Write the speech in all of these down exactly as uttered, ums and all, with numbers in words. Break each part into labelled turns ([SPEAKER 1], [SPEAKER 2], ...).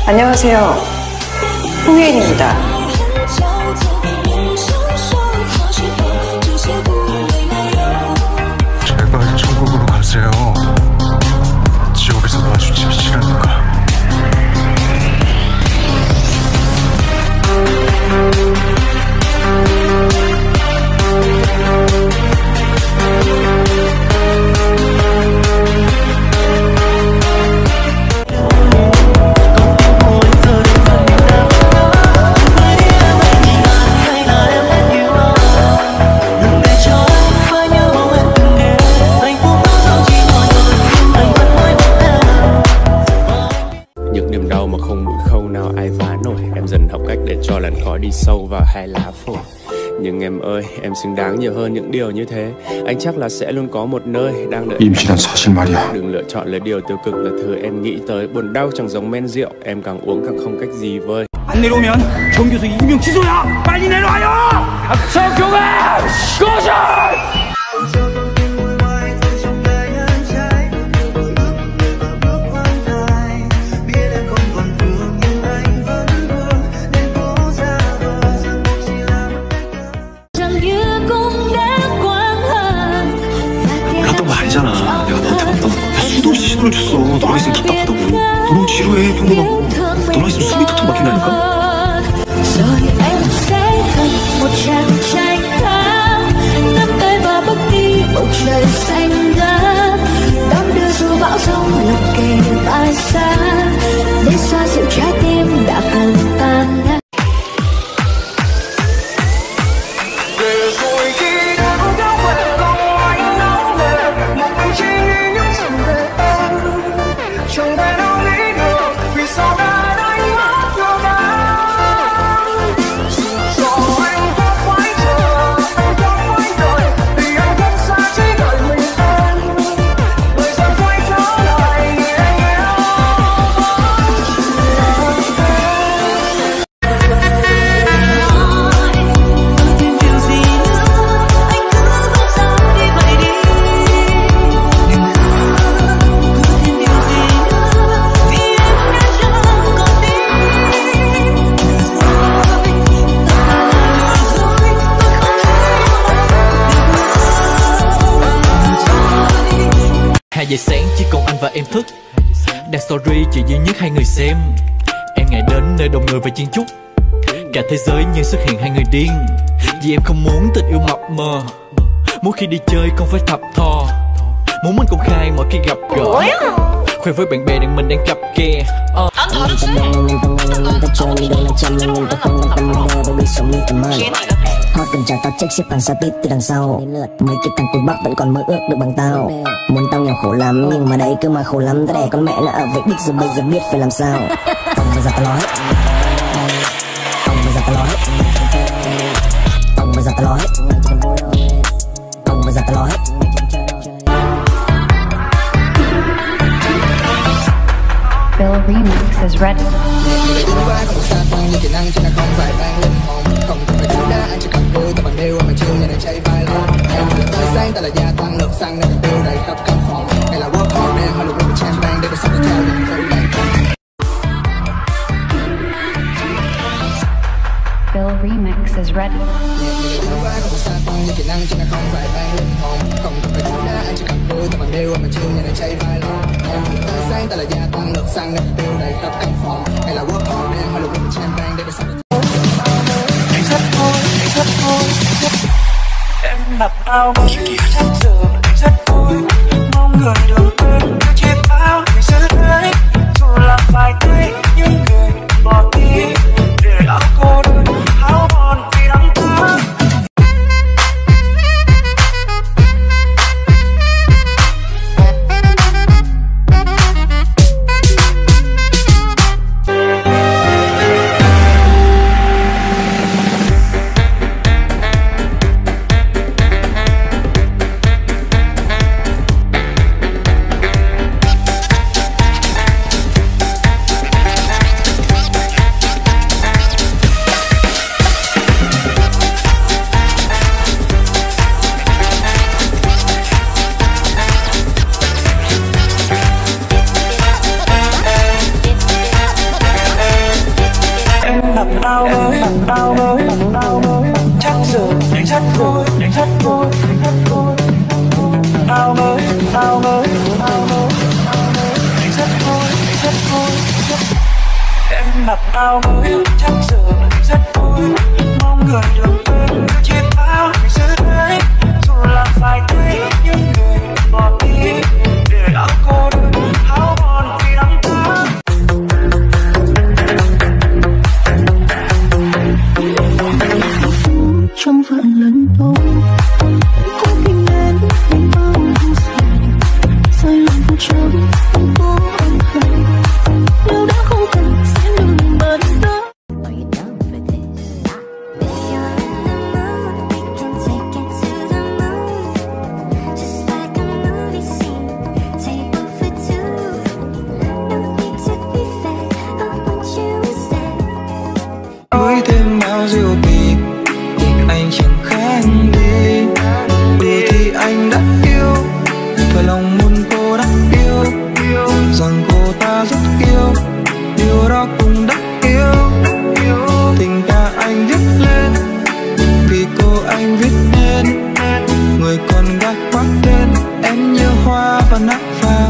[SPEAKER 1] 안녕하세요. 홍혜인입니다.
[SPEAKER 2] 제발 천국으로 가세요. 지옥에서 마주치기 싫으니까.
[SPEAKER 3] Những niềm đau mà không mũi khâu nào ai phá nổi. Em dần học cách để cho làn khói đi sâu vào hai lá phổi. Nhưng em ơi, em xứng đáng nhiều hơn những điều như thế. Anh chắc là sẽ luôn có một nơi đang đợi
[SPEAKER 2] 임신한 사실 말이야.
[SPEAKER 3] Đừng lựa chọn lấy điều tiêu cực là thứ em nghĩ tới. Buồn đau chẳng giống men rượu, em càng uống càng không cách gì vơi.
[SPEAKER 4] 안 내려오면 정 교수 임명 취소야! 빨리 내려와요! 박정경아! 고시!
[SPEAKER 5] 몰랐던 거 아니잖아. 내가 너한테 맞다. 수도 없이 신호를 줬어. 너랑 있으면 답답하다고. 너무 지루해, 평범하고. 너랑 있으면 숨이 턱턱 막힌다니까.
[SPEAKER 6] bầu trời xanh ngát đón đưa du bão sông lục kề vai xa để xoa dịu trái tim đã cần tan nát.
[SPEAKER 7] Hai giờ sáng chỉ còn anh và em thức, đặt story chỉ duy nhất hai người xem. Em ngày đến nơi đông người và chen chúc, cả thế giới như xuất hiện hai người điên. Vì em không muốn tình yêu mập mờ, muốn khi đi chơi không phải thập thò, muốn mình công khai mỗi khi gặp gỡ, khoe với bạn bè rằng mình đang cặp kè. uh.
[SPEAKER 8] Hot cần trả tao check xếp hàng xa tít từ đằng sau. Mấy cái thằng cùi bắp vẫn còn mơ ước được bằng tao. Muốn tao nghèo khổ lắm nhưng mà đấy cứ mà khổ lắm. Tao đẻ con mẹ nó ở Việt Đức rồi bây giờ biết phải làm sao. Ông bây giờ tao nói, ông bây giờ tao nói, ông bây giờ tao nói, ông bây giờ tao nói.
[SPEAKER 6] Bill Remix is ready. Bill Remix is ready.
[SPEAKER 4] Em mặc áo mới rất giờ rất vui, mong người đừng quên chiếc áo thì giữ đấy, dù là phải thấy những người bỏ đi để áo cô đơn áo mòn vì đắng thương. ao mới chắc giờ rất vui, mong người đừng quên cứ chiếc áo ngày xưa đấy, dù là phải thấy những người bỏ đi để áo cô đơn áo mòn vì năm tháng.
[SPEAKER 6] Trong vạn lần tôi cũng kinh đến những bao nhiêu sai sai lầm vô trốn không có ân hận, nếu đã không cần sẽ đừng bận tâm.
[SPEAKER 4] Nói thêm bao diệu kỳ thì anh chẳng khác đi. Ừ thì anh đã yêu, thật lòng muốn cô đã yêu, rằng cô ta rất yêu, điều đó cũng đã yêu. Tình ta anh viết lên vì cô anh viết nên, người con gái khoác tên em như hoa và nát vàng.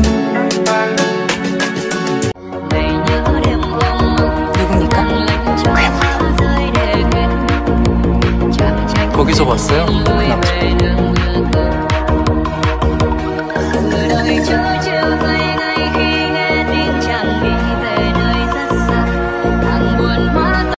[SPEAKER 7] 거기서 봤어요? 그 남자.